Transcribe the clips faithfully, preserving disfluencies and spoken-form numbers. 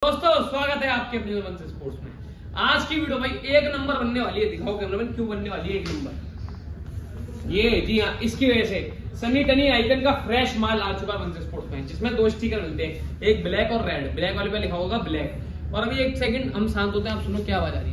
दोस्तों स्वागत है आपके अपने वन से स्पोर्ट्स में। आज की वीडियो भाई एक नंबर बनने वाली है। दिखाओ कैमरामैन क्यों बनने वाली है एक नंबर। ये जी हाँ, इसकी वजह से सनी टनी आइकन का फ्रेश माल आ चुका है वन से स्पोर्ट्स में, जिसमें दो स्टिकर मिलते हैं, एक ब्लैक और रेड। ब्लैक वाले पे लिखा होगा ब्लैक। और अभी एक सेकंड हम शांत होते हैं, आप सुनो क्या आवाज आ रही है।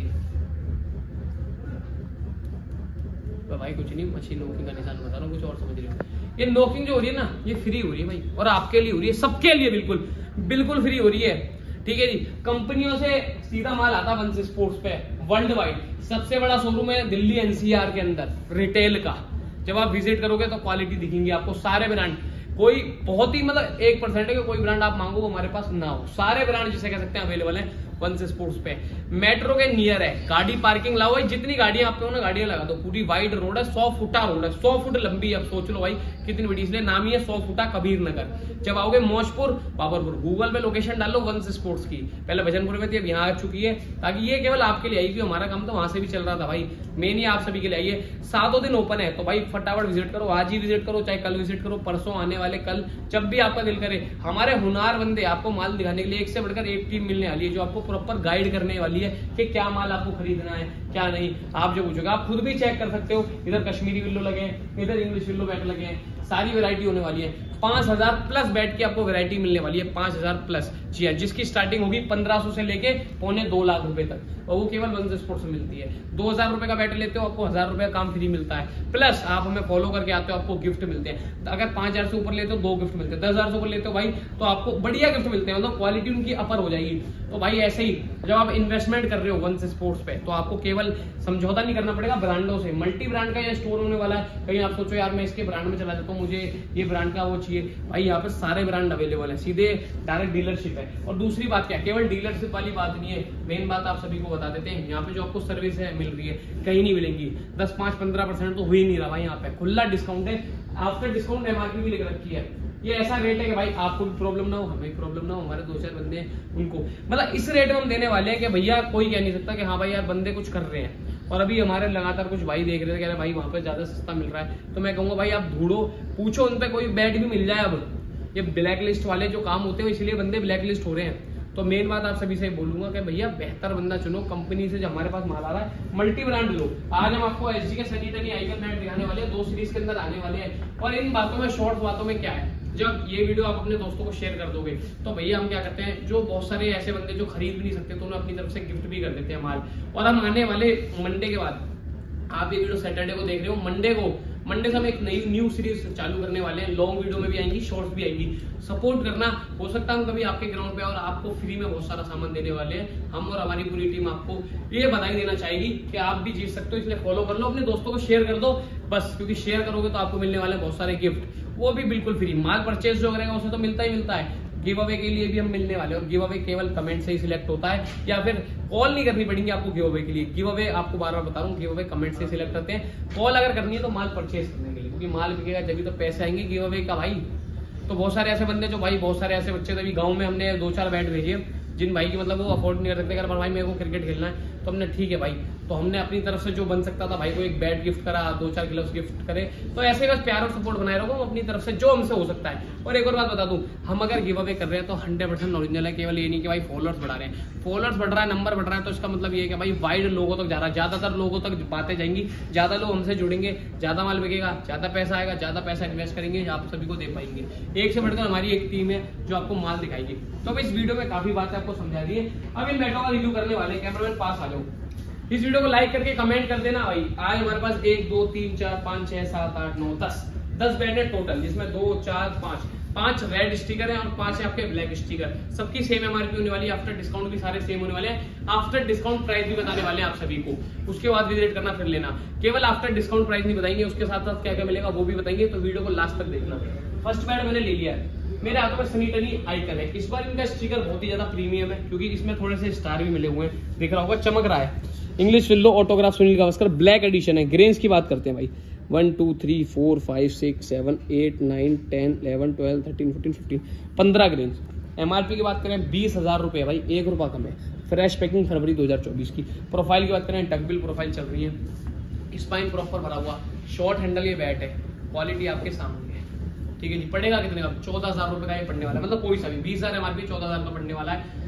तो भाई कुछ नहीं, मशीन नोकिंग का निशान बता रहा हूँ, कुछ और समझ रही हो। ये नोकिंग जो हो रही है ना, ये फ्री हो रही है भाई, और आपके लिए हो रही है, सबके लिए बिल्कुल बिल्कुल फ्री हो रही है। ठीक है जी, कंपनियों से सीधा माल आता है वन से स्पोर्ट्स पे वर्ल्ड वाइड। सबसे बड़ा शोरूम है दिल्ली एनसीआर के अंदर रिटेल का। जब आप विजिट करोगे तो क्वालिटी दिखेंगी आपको, सारे ब्रांड। कोई बहुत ही मतलब एक परसेंट है कि कोई ब्रांड आप मांगो वो हमारे पास ना हो। सारे ब्रांड जिसे कह सकते हैं अवेलेबल है वन से स्पोर्ट्स पे। मेट्रो के नियर है, गाड़ी पार्किंग लाओ भाई, जितनी गाड़ियां आप पे हो ना गाड़ियां लगा दो। पूरी वाइड रोड है, सौ फुटा रोड है, सौ फुट लंबी। अब सोच लो भाई कितनी बड़ी, इसलिए नाम ही है सौ फुटा कबीर नगर। जब आओगे मौजपुर बाबरपुर, गूगल पे लोकेशन डालो वन से स्पोर्ट्स की। पहले भजनपुर में थी, अब यहाँ आ चुकी है, ताकि ये केवल आपके लिए आई, क्योंकि हमारा काम तो वहां से भी चल रहा था भाई। मेन ये आप सभी के लिए आई है। सातों दिन ओपन है, तो भाई फटाफट विजिट करो, आज ही विजिट करो, चाहे कल विजिट करो, परसों आने वाले, कल जब भी आपका दिल करे। हमारे हुनार बंदे आपको माल दिखाने के लिए एक से बढ़कर एक टीम मिलने वाली है, जो आपको प्रॉपर गाइड करने वाली है कि क्या माल आपको खरीदना है क्या नहीं। आप जो पूछोगे आप खुद भी चेक कर सकते हो। इधर कश्मीरी विल्लो लगे हैं, इधर इंग्लिश विल्लो बैट लगे हैं, सारी वैरायटी होने वाली है। पांच हजार प्लस बैट की आपको वैरायटी मिलने वाली है, पांच हजार प्लस। जी हाँ, जिसकी स्टार्टिंग होगी पंद्रह सौ से लेके पौने दो लाख रुपए तक, और वो केवल वन से स्पोर्ट्स में मिलती है। दो हजार रुपए का बैट लेते हो आपको हजार रुपए का काम फ्री मिलता है, प्लस आप हमें फॉलो करके आते हो आपको गिफ्ट मिलते हैं। अगर पांच हजार से ऊपर लेते हो दो गिफ्ट मिलते हैं, दस हजार से ऊपर लेते हो भाई तो आपको बढ़िया गिफ्ट मिलते हैं, मतलब क्वालिटी उनकी अपर हो जाएगी। तो भाई ऐसे ही जब आप इन्वेस्टमेंट कर रहे हो वन से स्पोर्ट्स पे, तो आपको केवल समझौता नहीं करना पड़ेगा ब्रांडों से। मल्टी ब्रांड का यह स्टोर होने वाला है। कहीं आप सोचो यार मैं इसके ब्रांड में चला जाता हूँ, मुझे ये ब्रांड का वो चाहिए, भाई यहाँ पे सारे ब्रांड अवेलेबल है, सीधे डायरेक्ट डीलरशिप है। और दूसरी बात क्या, केवल डीलरशिप वाली बात नहीं है, मेन बात आप सभी को बता देते हैं, यहाँ पे जो आपको सर्विस है मिल रही है कहीं नहीं मिलेंगी। दस पांच पंद्रह परसेंट तो हो ही नहीं रहा भाई, यहाँ पे खुला डिस्काउंट है। आफ्टर डिस्काउंट एमआरपी भी लिख रखी है। ये ऐसा रेट है कि भाई आपको भी प्रॉब्लम ना हो, हमें प्रॉब्लम ना हो, हमारे दो चार बंदे हैं उनको, मतलब इस रेट में हम देने वाले हैं कि भैया कोई कह नहीं सकता कि हाँ भाई यार बंदे कुछ कर रहे हैं। और अभी हमारे लगातार कुछ भाई देख रहे थे, कह रहे भाई वहां पे ज्यादा सस्ता मिल रहा है, तो मैं कहूंगा भाई आप ढूंढो, पूछो उन पे, कोई बैट भी मिल जाए। अब ये ब्लैक लिस्ट वाले जो काम होते हैं इसलिए बंदे ब्लैक लिस्ट हो रहे हैं। तो मेन बात आप सभी से बोलूंगा कि भैया बेहतर बंदा चुनो, कंपनी से जो हमारे पास माल आ रहा है मल्टी ब्रांड लो। आज हम आपको एचजी के सनी टनी आइकन बैट दिखाने वाले हैं, दो सीरीज के अंदर आने वाले हैं। और इन बातों में शॉर्ट बातों में क्या है, जब ये वीडियो आप अपने दोस्तों को शेयर कर दोगे तो भैया हम क्या करते हैं, जो बहुत सारे ऐसे बंदे जो खरीद भी नहीं सकते तो उन्हें अपनी तरफ से गिफ्ट भी कर देते हैं माल। और हम आने वाले मंडे के बाद, आप ये वीडियो सैटरडे को देख रहे हो, मंडे को मंडे से हम एक नई न्यू सीरीज चालू करने वाले हैं। लॉन्ग वीडियो में भी आएंगी, शॉर्ट्स भी आएंगी। सपोर्ट करना, हो सकता है हम कभी आपके ग्राउंड पे और आपको फ्री में बहुत सारा सामान देने वाले हैं। हम और हमारी पूरी टीम आपको ये बधाई देना चाहेगी कि आप भी जीत सकते हो, इसलिए फॉलो कर लो, अपने दोस्तों को शेयर कर दो बस, क्योंकि शेयर करोगे तो आपको मिलने वाले बहुत सारे गिफ्ट, वो भी बिल्कुल फ्री। माल परचेज जो करेगा उसे तो मिलता ही मिलता है। गिव अवे के लिए भी हम मिलने वाले हैं, और गिव अवे केवल कमेंट से ही सिलेक्ट होता है, या फिर कॉल नहीं करनी पड़ेगी आपको गिव अवे के लिए। गिव अवे आपको बार बार बता रहा हूँ, गिव अवे कमेंट से सिलेक्ट करते हैं। कॉल अगर करनी है तो माल परचेज करने के लिए, क्योंकि माल बिकेगा जब तो पैसे आएंगे गिव अवे का भाई। तो बहुत सारे ऐसे बंदे जो भाई, बहुत सारे ऐसे बच्चे तभी गाँव में हमने दो चार बैट भेजे, जिन भाई की मतलब वो अफोर्ड नहीं कर सकते, अगर भाई मेरे को क्रिकेट खेलना है, तो हमने ठीक है भाई, तो हमने अपनी तरफ से जो बन सकता था भाई को एक बैट गिफ्ट करा, दो चार ग्लव्स गिफ्ट करे। तो ऐसे बस प्यार और सपोर्ट बनाए रखो अपनी तरफ से जो हमसे हो सकता है। और एक और बात बता दूं, हम अगर गिव अवे कर रहे हैं तो हंड्रेड परसेंट ओरिजिनल है, केवल ये नहीं कि भाई फॉलोअर्स बढ़ा रहे हैं। फॉलोअर्स बढ़ रहा है, नंबर बढ़ रहा है, तो इसका मतलब ये है कि भाई वाइड लोगों तक जा रहा है, ज्यादातर लोगों तक बातें जाएंगी, ज्यादा लोग हमसे जुड़ेंगे, ज्यादा माल बिकेगा, ज्यादा पैसा आएगा, ज्यादा पैसा इन्वेस्ट करेंगे, आप सभी को दे पाएंगे। एक से बढ़कर हमारी एक टीम है जो आपको माल दिखाएगी। तो अब इस वीडियो में काफी बातें आपको समझा दी है, अब इन बैटों का रिव्यू करने वाले हैं। कैमरामैन पास आ जाओ, इस वीडियो को लाइक करके कमेंट कर देना भाई। आज हमारे पास एक दो तीन चार पाँच छह सात आठ नौ दस दस बैट है टोटल, जिसमें दो चार पाँच पांच रेड स्टिकर है और पांच है आपके ब्लैक स्टिकर। सबकी सेम एमआरपी होने वाली है, आफ्टर डिस्काउंट भी सारे सेम होने वाले हैं। आफ्टर डिस्काउंट प्राइस भी बताने वाले हैं आप सभी को, उसके बाद विजिट करना फिर लेना। केवल आफ्टर डिस्काउंट प्राइस नहीं बताएंगे, उसके साथ साथ क्या क्या मिलेगा वो भी बताएंगे, तो वीडियो को लास्ट तक देखना। फर्स्ट बैट मैंने ले लिया है, मेरे हाथों में सनी टनी आइकन है। इस बार इनका स्टिकर बहुत ही ज्यादा प्रीमियम है, क्योंकि इसमें थोड़े से स्टार भी मिले हुए हैं, दिख रहा होगा चमक रहा है। English willow autograph Sunil Gavaskar black edition है। ग्रेन्स की बात करते हैं भाई, one two three four five six seven eight nine ten eleven twelve thirteen fourteen fifteen पंद्रह ग्रेन्स। एमआरपी की बात करें बीस हजार रुपए भाई, एक रुपया कम है। फ्रेश पैकिंग फरवरी दो हजार चौबीस की। प्रोफाइल की बात करें, डकबिल प्रोफाइल चल रही है, स्पाइन प्रॉपर भरा हुआ, शॉर्ट हैंडल ये बैट है, क्वालिटी आपके सामने है। ठीक है जी, पड़ेगा कितने का? चौदह हजार रुपए का ये पड़ने वाला है, मतलब कोई सा भी बीस हजार एमआरपी चौदह हजार का पड़ने वाला है।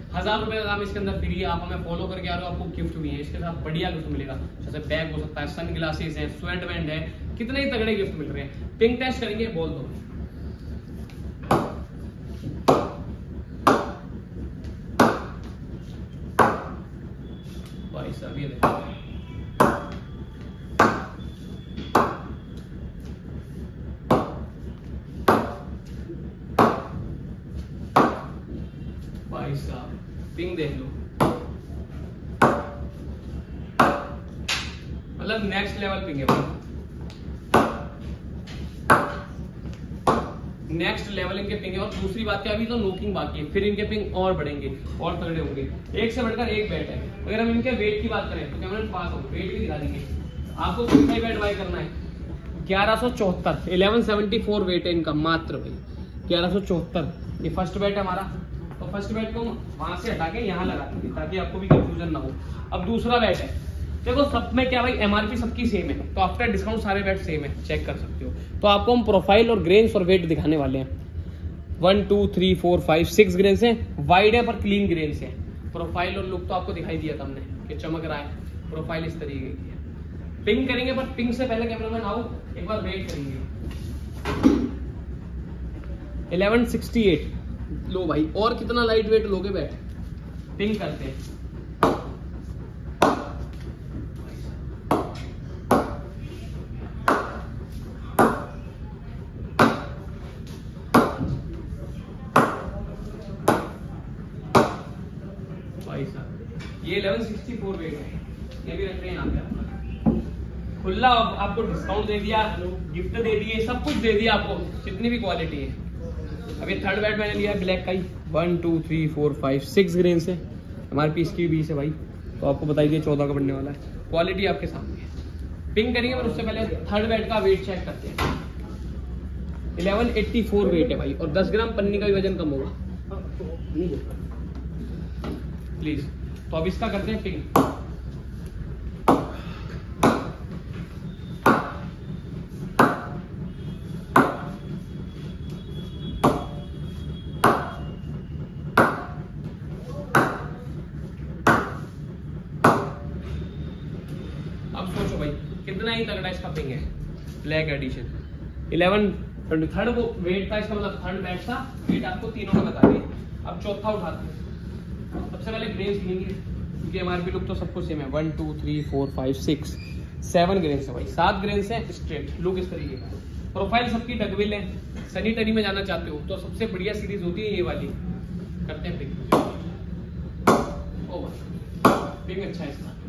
हजार रुपए का काम इसके अंदर फ्री है। आप हमें फॉलो करके आ रहे हो, आपको गिफ्ट भी है इसके साथ, बढ़िया गिफ्ट मिलेगा। जैसे बैग हो सकता है, सन ग्लासेस है, स्वेट बैंड है, कितने ही तगड़े गिफ्ट मिल रहे हैं। पिंक टेस्ट करेंगे, बोल दो भाई साहब। ये देखो भाई साहब, पिंक देख लो, मतलब नेक्स्ट लेवल पिंक है भाई, नेक्स्ट लेवल इनके पिंग है। और दूसरी बात क्या, अभी तो नोकिंग बाकी है, फिर इनके पिंग और बढ़ेंगे और तगड़े होंगे। एक से बढ़कर एक बैट है। अगर हम इनके वेट की बात करें तो कैमरा पास हो, वेट भी दिखा देंगे आपको। कितना ही बैट बाय करना है, ग्यारह सौ चौहत्तर, इलेवन सेवेंटी फोर वेट है इनका मात्र भाई, ग्यारह सौ चौहत्तर। ये फर्स्ट बैट है हमारा, तो फर्स्ट बैट को वहां से हटा के यहाँ लगा देंगे ताकि आपको भी कंफ्यूजन ना हो। अब दूसरा बैट है, देखो सब में क्या भाई, एमआरपी सबकी सेम है, तो आफ्टर डिस्काउंट सारे बैट सेम है, चेक कर सकते हो। तो आपको हम प्रोफाइल और ग्रेन्स और वेट दिखाने वाले हैं। One two three four five six grains हैं, वाइड है पर क्लीन ग्रेन्स है। प्रोफाइल और लुक तो आपको दिखाई दिया था हमने कि चमक रहा है। प्रोफाइल इस तरीके की है। पिंग करेंगे, पर पिंग से पहले कैमरामैन आओ एक बार वेट करेंगे। इलेवन सिक्सटी एट लो भाई, और कितना लाइट वेट लोगे बैट। पिंग करते हैं, ये इलेवन सिक्सटी फोर वेट है, ये भी रख रहे हैं यहाँ पे। खुला आपको डिस्काउंट दे दिया, गिफ्ट दे दिए, सब कुछ दे दिया आपको, जितनी भी क्वालिटी है। अभी थर्ड बैट मैंने लिया ब्लैक का ही, one two three four five six grain से, हमारे पीस की बीस है भाई, तो आपको बताई दिए चौदह का बनने वाला है। क्वालिटी आपके सामने है। पिंक करेंगे पर उससे पहले थर्ड बैट का वेट चेक करते हैं। इलेवन एट्टी फोर वेट है भाई, और दस ग्राम पन्नी का भी वजन कम होगा प्लीज। तो अब इसका करते हैं पिंक। अब सोचो भाई कितना ही तगड़ा इसका पिंग है, ब्लैक एडिशन। इलेवन थर्ड वो वेट था इसका, मतलब थर्ड बैट था, वेट आपको तीनों का बता दिए। अब चौथा उठाते हैं। सबसे पहले ग्रेन्स लेंगे, क्योंकि एमआरपी लुक तो सबको सेम है। One two three four five six seven grains है भाई, सात ग्रेन्स है स्ट्रेट लुक इस तरीके का। प्रोफाइल सबकी डगविल है। सैनिटरी में जाना चाहते हो तो सबसे बढ़िया सीरीज होती है ये वाली। करते हैं पिंग। ओ पिंग अच्छा है इसका,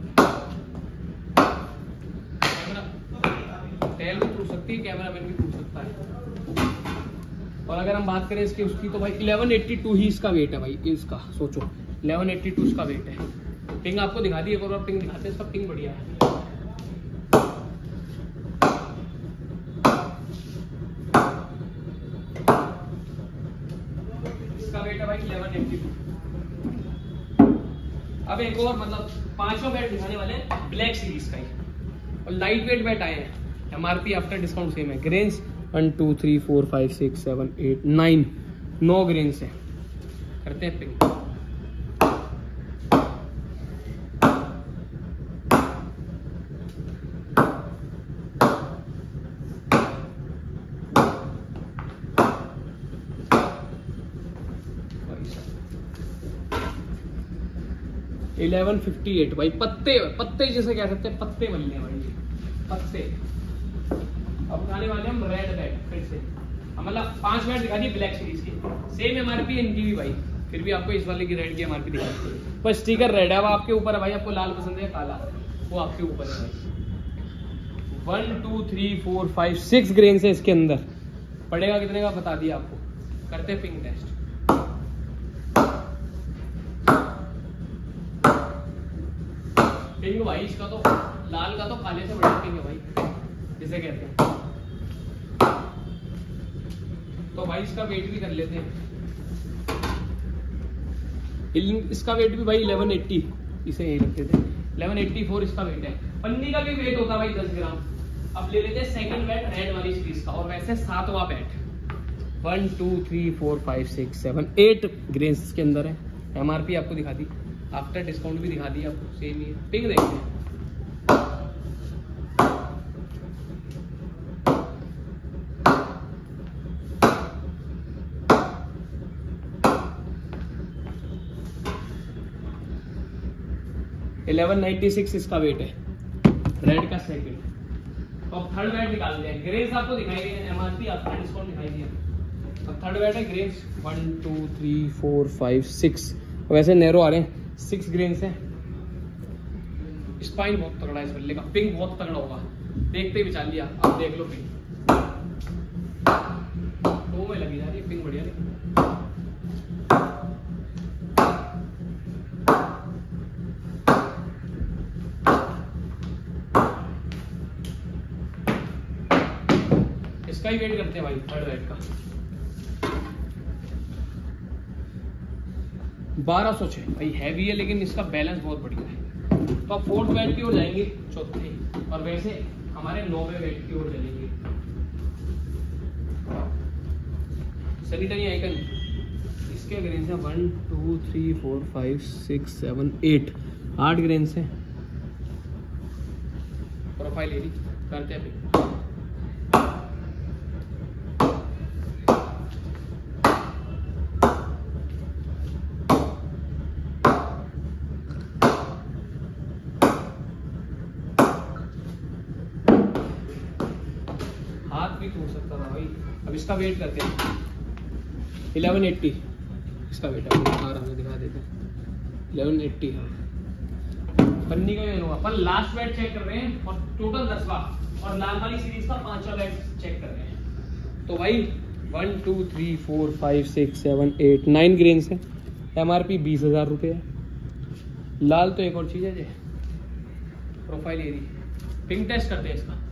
टेल भी टूट सकती है, कैमरा मैन भी टूट सकता है। और अगर हम बात करें इसकी उसकी तो भाई इलेवन एट्टी टू ही इसका वेट है भाई, इसका सोचो इलेवन एट्टी टू इसका वेट है। पिंग आपको दिखा दी, एक और पिंग दिखाते हैं, इसका पिंग बढ़िया है। इसका वेट है भाई इलेवन एट्टी टू। अब एक और मतलब पांचों बैट दिखाने वाले हैं ब्लैक सीरीज का ही, और लाइट वेट बैट आए हैं। एमआरपी आफ्टर डिस्काउंट सेम है। Grains one two three four five six seven eight nine, नौ ग्रेन्स है। करते हैं पिंग। इलेवन फिफ्टी एट भाई, पत्ते पत्ते जैसे कह सकते हैं, पत्ते बनने भाई पत्ते। अब उठाने वाले हम रेड बैट फिर से, मतलब पांच बैट दिखा दी ब्लैक सीरीज की, सेम एमआरपी है इनकी भी भाई, फिर भी आपको इस वाले की रेड की एमआरपी दिखा दी। पर स्टिकर रेड है, अब आपके ऊपर है भाई, आपको लाल पसंद है काला, वो आपके ऊपर है भाई। One two three four five six grain से इसके अंदर पड़ेगा कितने का बता दिया आपको। करते हैं पिंक टेस्ट। पिंक भाई इसका तो लाल का तो काले से बड़ा पिंक है भाई, जिसे कहते हैं। तो भाई इसका वेट भी कर लेते हैं। इसका वेट भी भाई इलेवन एट्टी, इसे यही रखते थे, इलेवन एट्टी फोर इसका वेट है। पन्नी का भी वेट होता है भाई दस ग्राम। अब ले लेते हैं सेकंड बैट रेड वाली सीरीज का, और वैसे सातवां bat. One two three four five six seven eight grains के अंदर है, एमआरपी आपको दिखा दी, आफ्टर डिस्काउंट भी दिखा दी आपको, सेम ही है। पिंक देखते हैं, इलेवन नाइन्टी सिक्स इसका वेट है, रेड का सेकंड। अब थर्ड वेट निकालते हैं। ग्रेस आपको दिखाई दी है, एमआरपी आफ्टर डिस्काउंट दिखाई दिया। अब थर्ड वेट है grace, one two three four five six, वैसे नैरो आ रहे हैं, सिक्स ग्रेन्स हैं। स्पाइन बहुत तगड़ा है इस बल्ले का, पिंक बहुत तगड़ा होगा, देखते ही बचा लिया। आप देख लो पिंक दो में लगी जा रही है, पिंक बढ़िया नहीं। इसका ही वेट करते हैं भाई, थर्ड वेट का बारह सौ छह भाई, हैवी है लेकिन इसका बैलेंस बहुत बढ़िया है। तो आप फोर्थ वेट की ओर जाएंगे, चौथे, और वैसे हमारे नौवे वेट की ओर चलेंगे। सैनिटरी आइकन इसके ग्रेन्स हैं one two three four five six seven eight, आठ ग्रेन्स हैं। प्रोफाइल एरी करते हैं। हाथ भी टूट सकता था भाई। अब इसका वेट करते हैं, इलेवन एट्टी इसका वेट है, आराम से दिखा देते हैं, इलेवन एट्टी। हाँ पन्नी का होगा। अपन लास्ट वेट चेक कर रहे हैं और टोटल दसवा, और लाल वाली सीरीज का पांचवा वेट चेक कर रहे हैं। तो भाई one two three four five six seven eight nine grains है, एमआरपी बीस हजार रुपये है। लाल तो एक और चीज है जी, प्रोफाइल एरी। पिंक टेस्ट करते हैं इसका।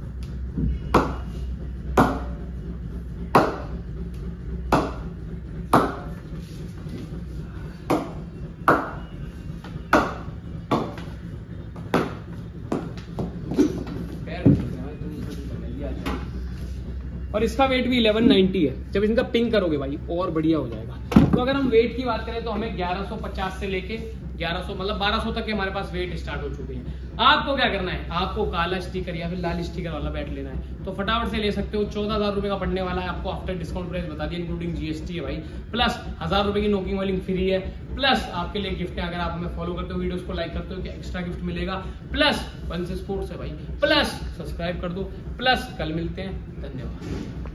और इसका वेट भी इलेवन नाइन्टी है। जब इनका पिंक करोगे भाई और बढ़िया हो जाएगा। तो अगर हम वेट की बात करें तो हमें ग्यारह सौ पचास से लेके ग्यारह सौ मतलब बारह सौ तक के हमारे पास वेट स्टार्ट हो चुके हैं। आपको क्या करना है, आपको काला स्टिकर या फिर लाल स्टिकर वाला बैट लेना है तो फटाफट से ले सकते हो। चौदह हजार रुपए का पड़ने वाला है आपको, आफ्टर डिस्काउंट प्राइस बता दिया, इंक्लूडिंग जीएसटी है भाई। प्लस हजार रुपए की नोकिंग वाली फ्री है, प्लस आपके लिए गिफ्ट है। अगर आप हमें फॉलो करते हो, वीडियोस को लाइक करते हो, क्या एक्स्ट्रा गिफ्ट मिलेगा। प्लस वन से स्पोर्ट्स है भाई, प्लस सब्सक्राइब कर दो, प्लस कल मिलते हैं। धन्यवाद।